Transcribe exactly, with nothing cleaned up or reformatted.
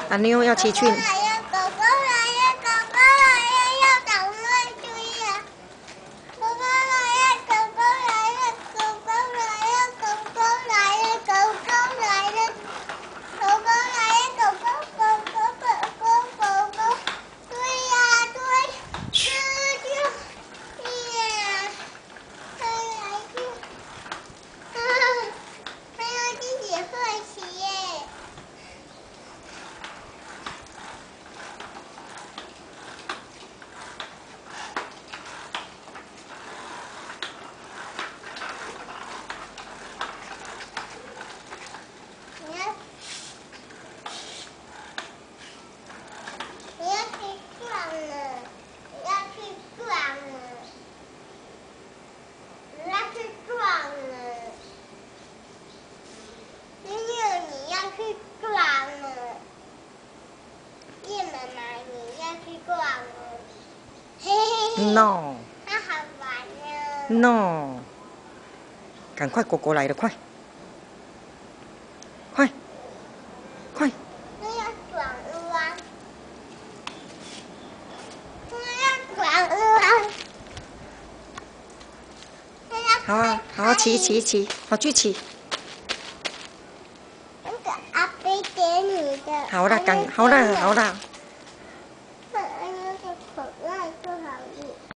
阿妞要骑去。 狗狗来了，狗狗来了，狗狗来了，要赶快追呀！狗狗来了，狗狗来了，狗狗来了，狗狗来了，狗狗来了，狗狗来了，狗狗狗狗狗狗狗狗，追呀追，追追，呀，追来追，啊，还要自己会骑耶。 No， 它好玩呢。 No， 赶快，狗狗来了，快，快，快！ 它要转弯，它要转弯。 好啊，好啊，骑骑骑，好去骑。 那个阿飞给你的。 好了，赶，好了，好了。